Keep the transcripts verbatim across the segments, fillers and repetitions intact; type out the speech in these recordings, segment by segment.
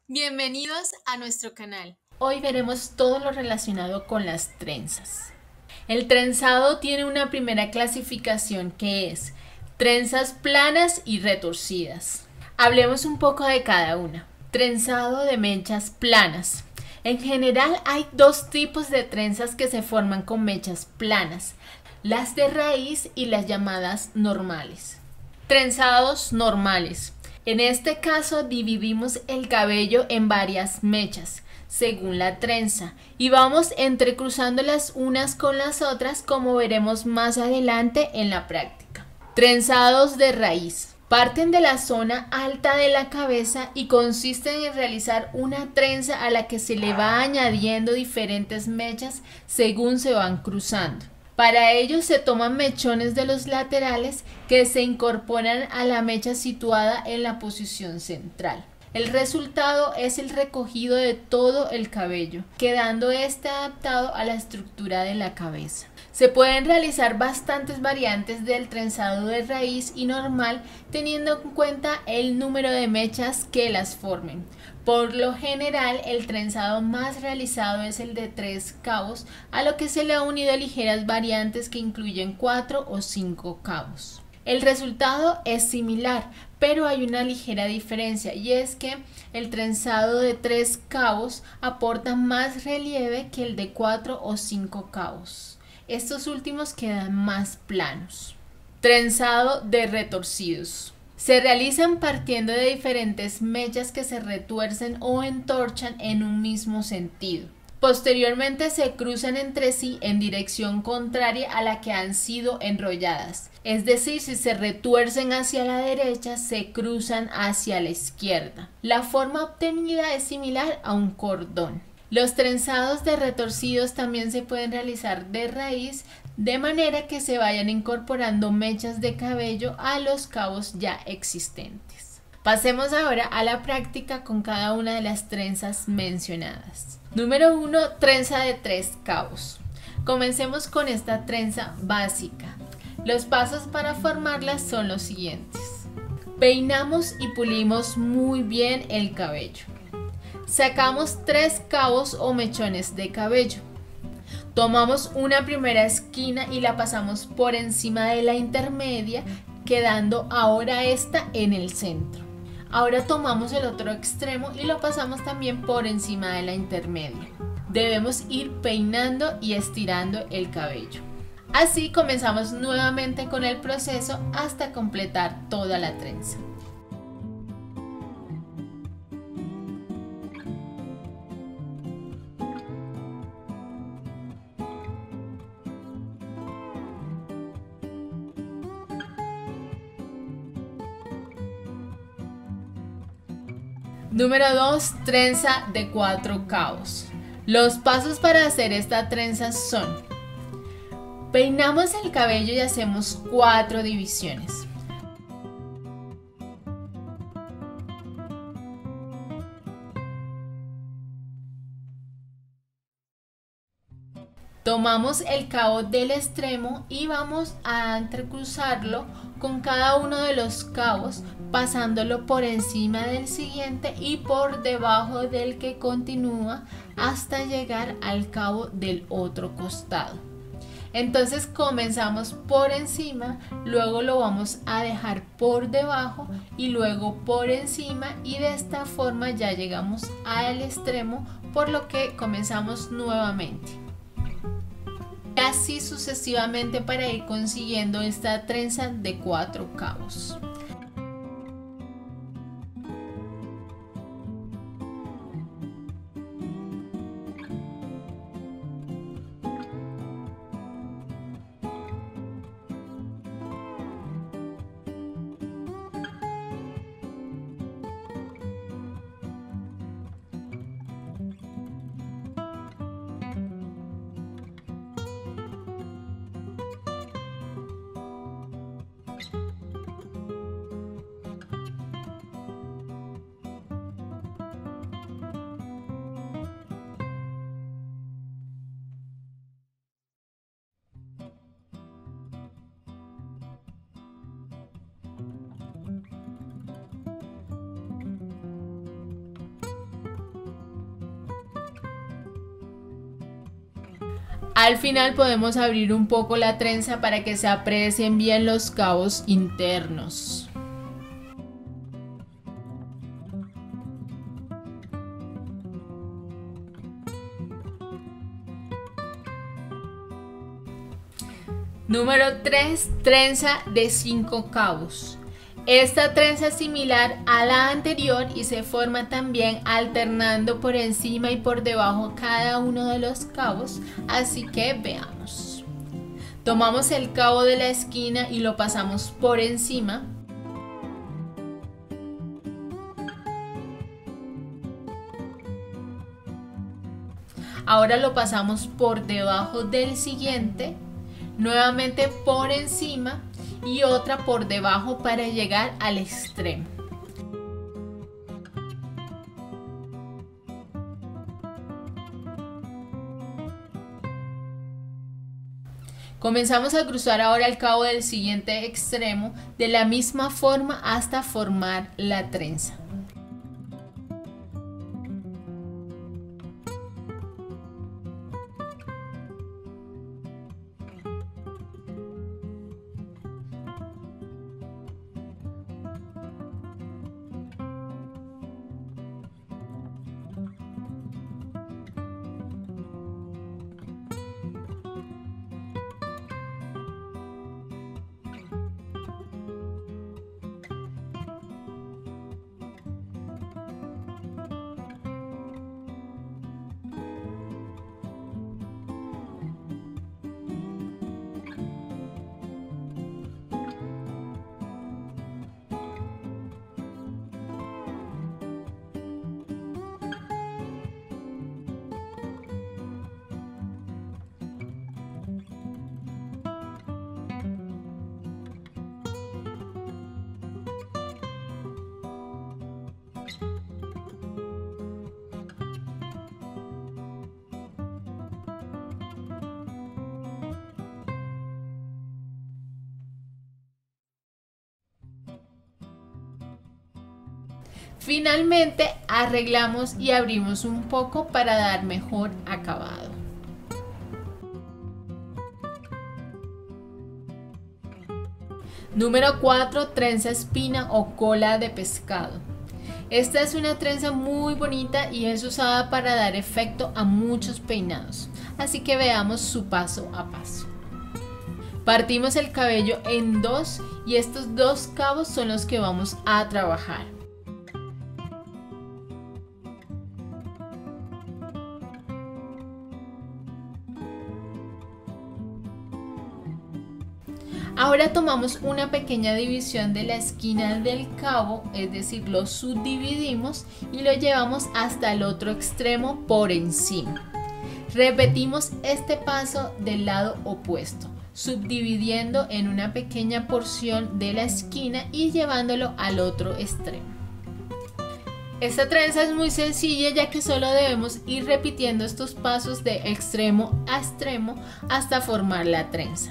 Bienvenidos a nuestro canal. Hoy veremos todo lo relacionado con las trenzas. El trenzado tiene una primera clasificación que es trenzas planas y retorcidas. Hablemos un poco de cada una. Trenzado de mechas planas. En general hay dos tipos de trenzas que se forman con mechas planas, las de raíz y las llamadas normales. Trenzados normales. En este caso dividimos el cabello en varias mechas, según la trenza, y vamos entrecruzando las unas con las otras, como veremos más adelante en la práctica. Trenzados de raíz. Parten de la zona alta de la cabeza y consisten en realizar una trenza a la que se le va añadiendo diferentes mechas según se van cruzando. Para ello se toman mechones de los laterales que se incorporan a la mecha situada en la posición central. El resultado es el recogido de todo el cabello, quedando este adaptado a la estructura de la cabeza. Se pueden realizar bastantes variantes del trenzado de raíz y normal, teniendo en cuenta el número de mechas que las formen. Por lo general, el trenzado más realizado es el de tres cabos, a lo que se le ha unido ligeras variantes que incluyen cuatro o cinco cabos. El resultado es similar, pero hay una ligera diferencia, y es que el trenzado de tres cabos aporta más relieve que el de cuatro o cinco cabos. Estos últimos quedan más planos. Trenzado de retorcidos. Se realizan partiendo de diferentes mechas que se retuercen o entorchan en un mismo sentido. Posteriormente se cruzan entre sí en dirección contraria a la que han sido enrolladas. Es decir, si se retuercen hacia la derecha, se cruzan hacia la izquierda. La forma obtenida es similar a un cordón. Los trenzados de retorcidos también se pueden realizar de raíz, de manera que se vayan incorporando mechas de cabello a los cabos ya existentes. Pasemos ahora a la práctica con cada una de las trenzas mencionadas. Número uno. Trenza de tres cabos. Comencemos con esta trenza básica. Los pasos para formarla son los siguientes. Peinamos y pulimos muy bien el cabello. Sacamos tres cabos o mechones de cabello. Tomamos una primera esquina y la pasamos por encima de la intermedia, quedando ahora esta en el centro. Ahora tomamos el otro extremo y lo pasamos también por encima de la intermedia. Debemos ir peinando y estirando el cabello. Así comenzamos nuevamente con el proceso hasta completar toda la trenza. Número dos. Trenza de cuatro cabos. Los pasos para hacer esta trenza son: peinamos el cabello y hacemos cuatro divisiones. Tomamos el cabo del extremo y vamos a entrecruzarlo con cada uno de los cabos, pasándolo por encima del siguiente y por debajo del que continúa hasta llegar al cabo del otro costado. Entonces comenzamos por encima, luego lo vamos a dejar por debajo y luego por encima, y de esta forma ya llegamos al extremo, por lo que comenzamos nuevamente. Y así sucesivamente para ir consiguiendo esta trenza de cuatro cabos. Al final podemos abrir un poco la trenza para que se aprecien bien los cabos internos. Número tres. Trenza de cinco cabos. Esta trenza es similar a la anterior y se forma también alternando por encima y por debajo cada uno de los cabos, así que veamos. Tomamos el cabo de la esquina y lo pasamos por encima. Ahora lo pasamos por debajo del siguiente, nuevamente por encima y otra por debajo para llegar al extremo. Comenzamos a cruzar ahora el cabo del siguiente extremo de la misma forma hasta formar la trenza. Finalmente arreglamos y abrimos un poco para dar mejor acabado. Número cuatro. Trenza espina o cola de pescado. Esta es una trenza muy bonita y es usada para dar efecto a muchos peinados, así que veamos su paso a paso. Partimos el cabello en dos y estos dos cabos son los que vamos a trabajar. Ahora tomamos una pequeña división de la esquina del cabo, es decir, lo subdividimos y lo llevamos hasta el otro extremo por encima. Repetimos este paso del lado opuesto, subdividiendo en una pequeña porción de la esquina y llevándolo al otro extremo. Esta trenza es muy sencilla, ya que solo debemos ir repitiendo estos pasos de extremo a extremo hasta formar la trenza.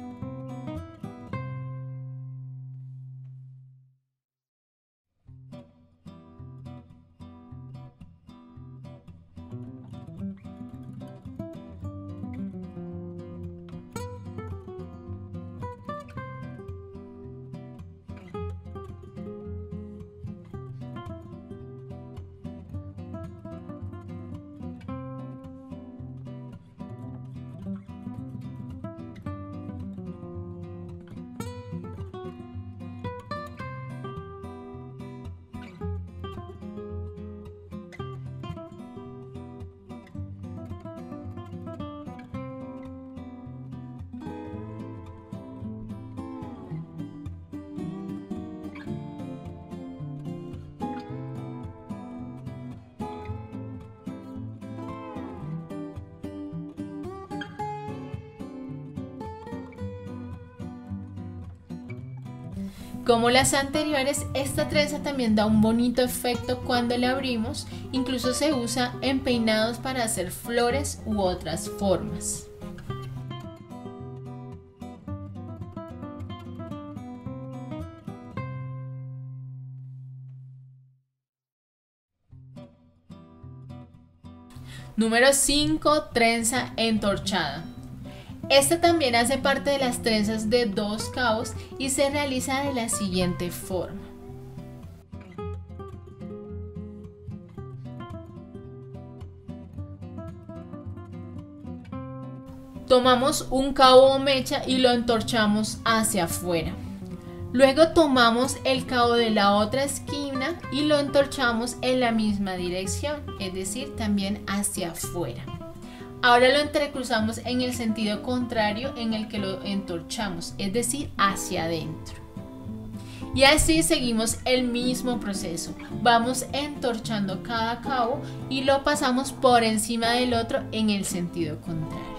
Como las anteriores, esta trenza también da un bonito efecto cuando la abrimos, incluso se usa en peinados para hacer flores u otras formas. Número cinco. Trenza entorchada. Esta también hace parte de las trenzas de dos cabos y se realiza de la siguiente forma. Tomamos un cabo o mecha y lo entorchamos hacia afuera. Luego tomamos el cabo de la otra esquina y lo entorchamos en la misma dirección, es decir, también hacia afuera. Ahora lo entrecruzamos en el sentido contrario en el que lo entorchamos, es decir, hacia adentro. Y así seguimos el mismo proceso. Vamos entorchando cada cabo y lo pasamos por encima del otro en el sentido contrario.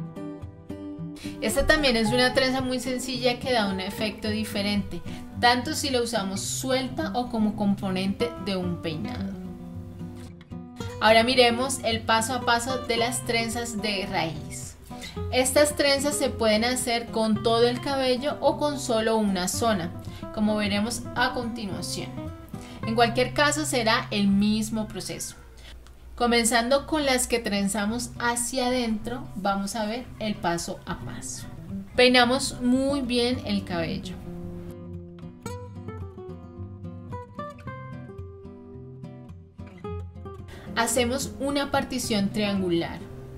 Esta también es una trenza muy sencilla que da un efecto diferente, tanto si la usamos suelta o como componente de un peinado. Ahora miremos el paso a paso de las trenzas de raíz. Estas trenzas se pueden hacer con todo el cabello o con solo una zona, como veremos a continuación. En cualquier caso será el mismo proceso. Comenzando con las que trenzamos hacia adentro, vamos a ver el paso a paso. Peinamos muy bien el cabello. Hacemos una partición triangular.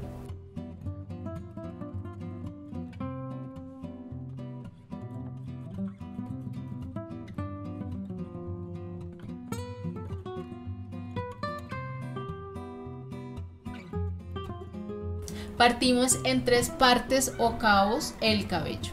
Partimos en tres partes o cabos el cabello.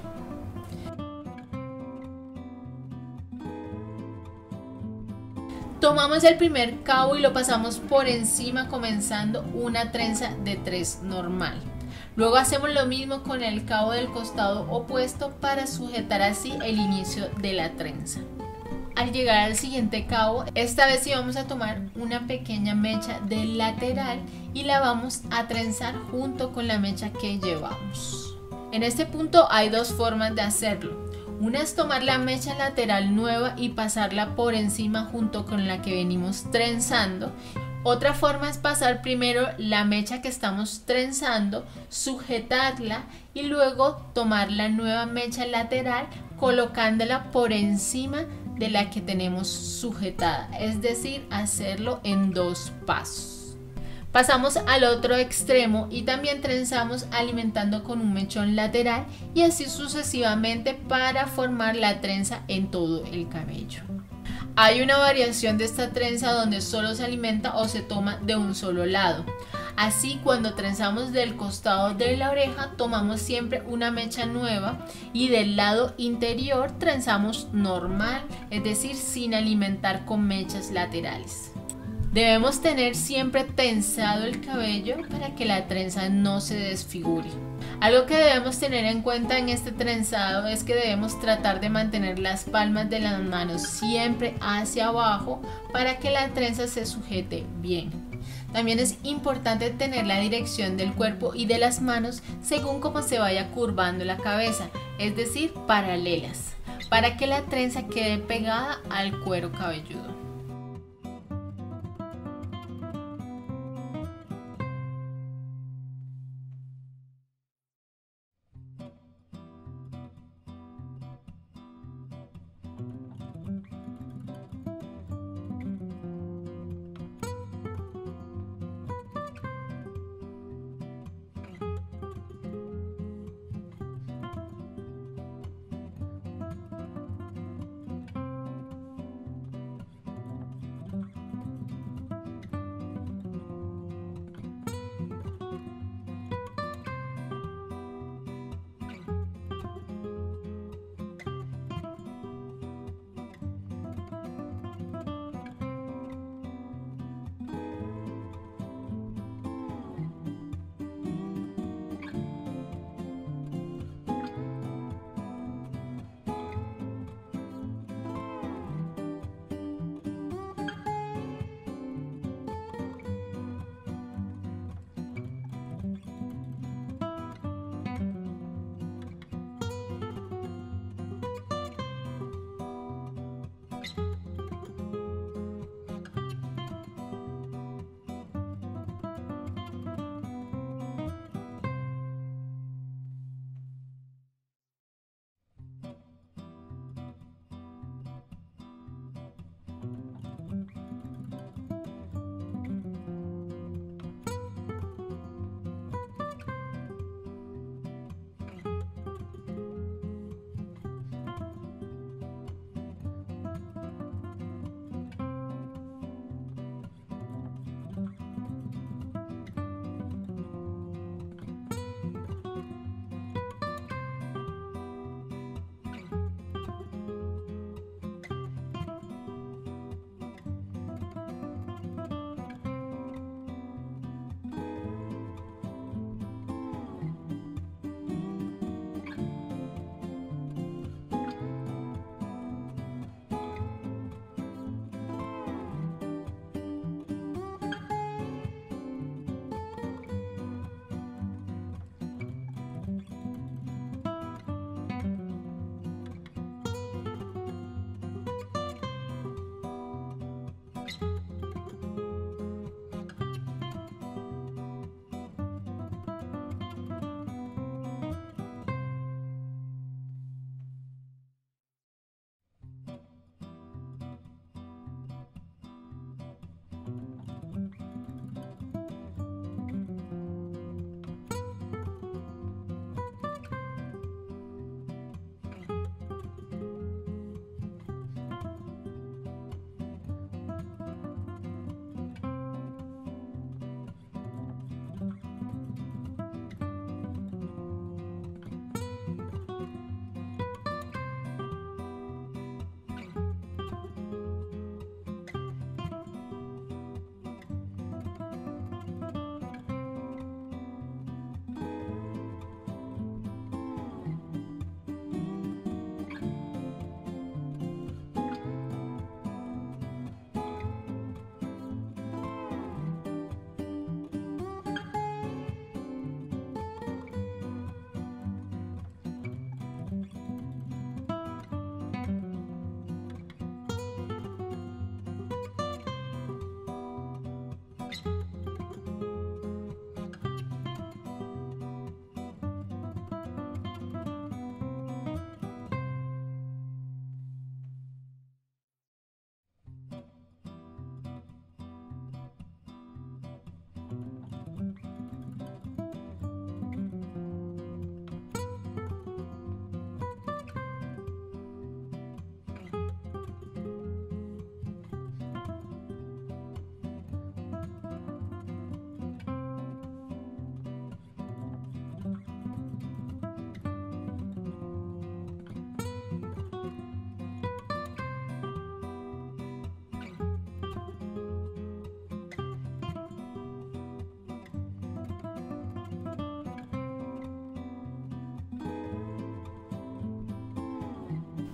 Tomamos el primer cabo y lo pasamos por encima comenzando una trenza de tres normal. Luego hacemos lo mismo con el cabo del costado opuesto para sujetar así el inicio de la trenza. Al llegar al siguiente cabo, esta vez sí vamos a tomar una pequeña mecha del lateral y la vamos a trenzar junto con la mecha que llevamos. En este punto hay dos formas de hacerlo. Una es tomar la mecha lateral nueva y pasarla por encima junto con la que venimos trenzando. Otra forma es pasar primero la mecha que estamos trenzando, sujetarla y luego tomar la nueva mecha lateral colocándola por encima de la que tenemos sujetada, es decir, hacerlo en dos pasos. Pasamos al otro extremo y también trenzamos alimentando con un mechón lateral y así sucesivamente para formar la trenza en todo el cabello. Hay una variación de esta trenza donde solo se alimenta o se toma de un solo lado. Así, cuando trenzamos del costado de la oreja, tomamos siempre una mecha nueva y del lado interior trenzamos normal, es decir, sin alimentar con mechas laterales. Debemos tener siempre tensado el cabello para que la trenza no se desfigure. Algo que debemos tener en cuenta en este trenzado es que debemos tratar de mantener las palmas de las manos siempre hacia abajo para que la trenza se sujete bien. También es importante tener la dirección del cuerpo y de las manos según cómo se vaya curvando la cabeza, es decir, paralelas, para que la trenza quede pegada al cuero cabelludo.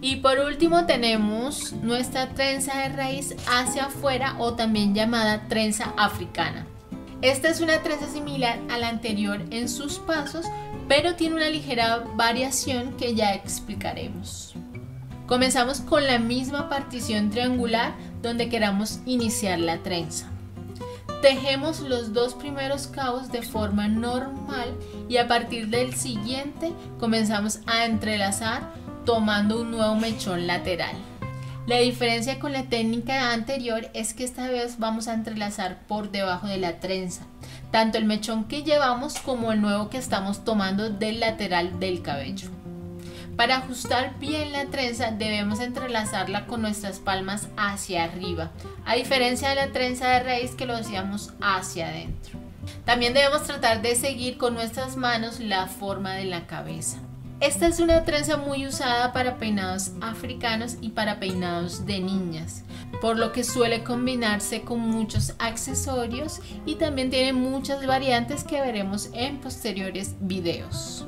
Y por último tenemos nuestra trenza de raíz hacia afuera o también llamada trenza africana. Esta es una trenza similar a la anterior en sus pasos, pero tiene una ligera variación que ya explicaremos. Comenzamos con la misma partición triangular donde queramos iniciar la trenza. Tejemos los dos primeros cabos de forma normal y a partir del siguiente comenzamos a entrelazar tomando un nuevo mechón lateral. La diferencia con la técnica anterior es que esta vez vamos a entrelazar por debajo de la trenza, tanto el mechón que llevamos como el nuevo que estamos tomando del lateral del cabello. Para ajustar bien la trenza debemos entrelazarla con nuestras palmas hacia arriba, a diferencia de la trenza de raíz que lo hacíamos hacia adentro. También debemos tratar de seguir con nuestras manos la forma de la cabeza. Esta es una trenza muy usada para peinados africanos y para peinados de niñas, por lo que suele combinarse con muchos accesorios y también tiene muchas variantes que veremos en posteriores videos.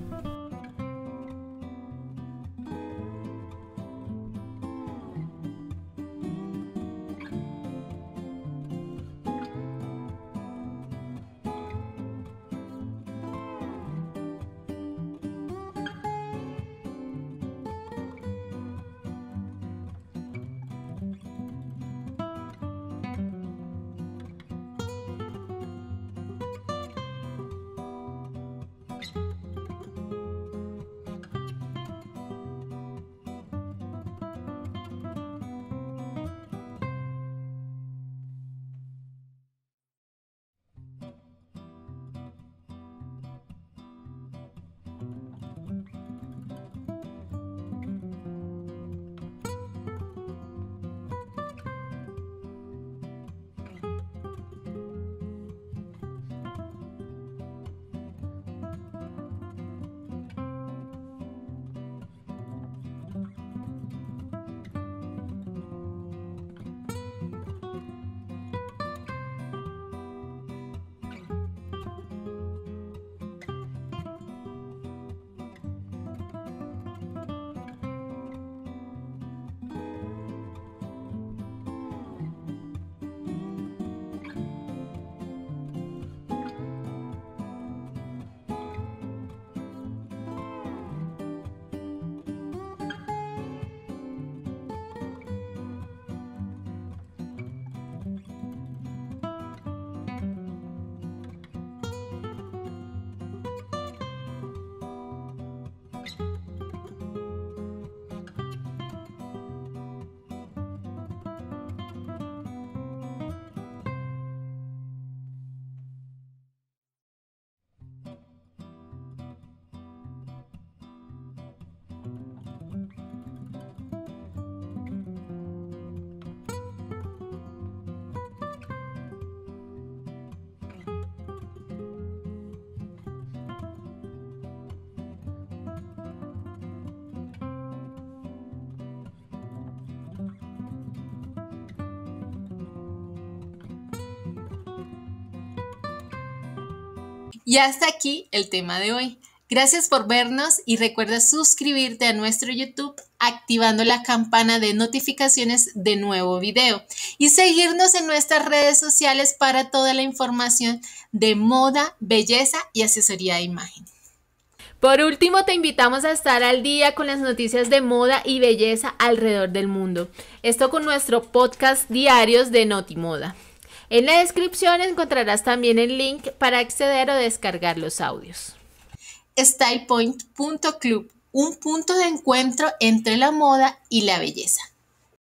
Y hasta aquí el tema de hoy. Gracias por vernos y recuerda suscribirte a nuestro YouTube activando la campana de notificaciones de nuevo video y seguirnos en nuestras redes sociales para toda la información de moda, belleza y asesoría de imagen. Por último, te invitamos a estar al día con las noticias de moda y belleza alrededor del mundo. Esto con nuestro podcast diarios de Notimoda. En la descripción encontrarás también el link para acceder o descargar los audios. Style Point punto club, un punto de encuentro entre la moda y la belleza.